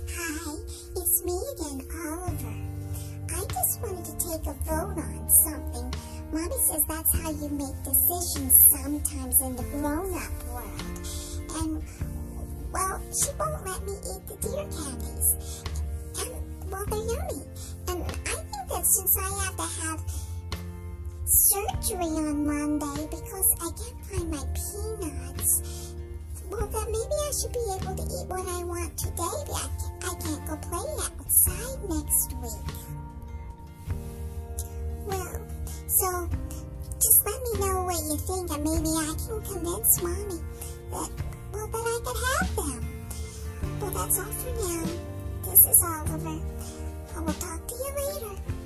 Hi, it's me again, Oliver. I just wanted to take a vote on something. Mommy says that's how you make decisions sometimes in the grown-up world. And, well, she won't let me eat the deer candies. And, well, they're yummy. And I think that since I have to have surgery on Monday because I can't find my peanuts, well, then maybe I should be able to eat what I want today. I can't go play outside next week. Well, so just let me know what you think, and maybe I can convince Mommy that, well, that I could have them. Well, that's all for now. This is Oliver. I will talk to you later.